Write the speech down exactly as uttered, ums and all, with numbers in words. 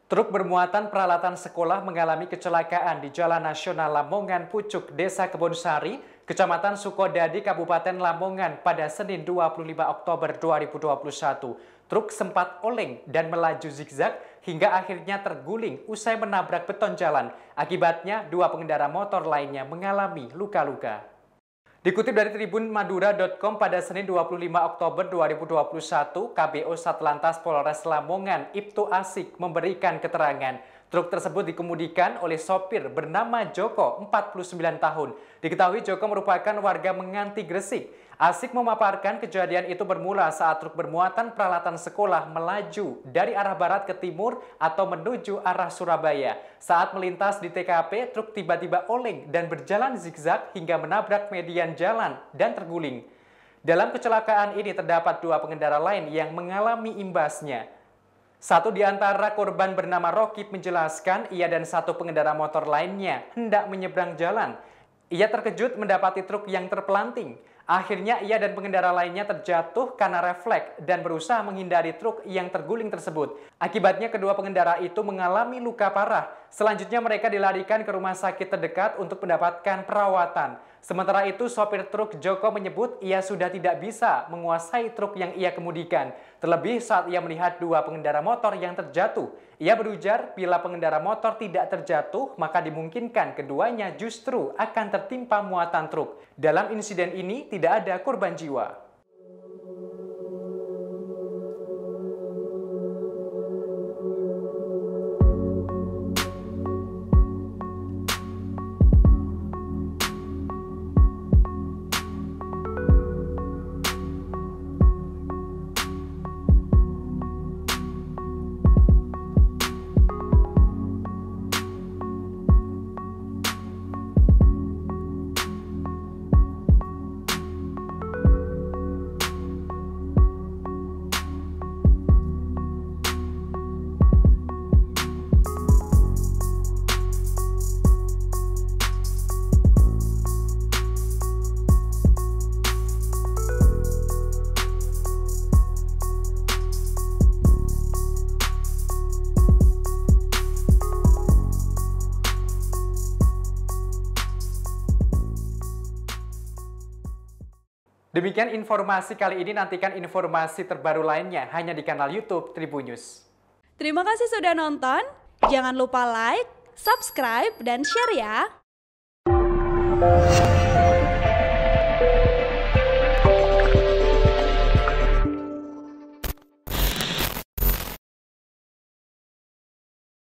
Truk bermuatan peralatan sekolah mengalami kecelakaan di Jalan Nasional Lamongan Pucuk, Desa Kebonsari, Kecamatan Sukodadi, Kabupaten Lamongan pada Senin dua puluh lima Oktober dua ribu dua puluh satu. Truk sempat oleng dan melaju zigzag hingga akhirnya terguling usai menabrak beton jalan. Akibatnya, dua pengendara motor lainnya mengalami luka-luka. Dikutip dari tribun madura titik com pada Senin dua puluh lima Oktober dua ribu dua puluh satu, K B O Satlantas Polres Lamongan, Ibtu Asik, memberikan keterangan. Truk tersebut dikemudikan oleh sopir bernama Joko, empat puluh sembilan tahun. Diketahui Joko merupakan warga Menganti, Gresik. Asik memaparkan kejadian itu bermula saat truk bermuatan peralatan sekolah melaju dari arah barat ke timur atau menuju arah Surabaya. Saat melintas di T K P, truk tiba-tiba oleng dan berjalan zigzag hingga menabrak median jalan dan terguling. Dalam kecelakaan ini terdapat dua pengendara lain yang mengalami imbasnya. Satu di antara korban bernama Rokib menjelaskan ia dan satu pengendara motor lainnya hendak menyeberang jalan. Ia terkejut mendapati truk yang terpelanting. Akhirnya ia dan pengendara lainnya terjatuh karena refleks dan berusaha menghindari truk yang terguling tersebut. Akibatnya kedua pengendara itu mengalami luka parah. Selanjutnya mereka dilarikan ke rumah sakit terdekat untuk mendapatkan perawatan. Sementara itu sopir truk Joko menyebut ia sudah tidak bisa menguasai truk yang ia kemudikan. Terlebih saat ia melihat dua pengendara motor yang terjatuh. Ia berujar bila pengendara motor tidak terjatuh maka dimungkinkan keduanya justru akan tertimpa muatan truk. Dalam insiden ini tidak ada korban jiwa. Demikian informasi kali ini, nantikan informasi terbaru lainnya hanya di kanal YouTube Tribun News. Terima kasih sudah nonton, jangan lupa like, subscribe, dan share ya!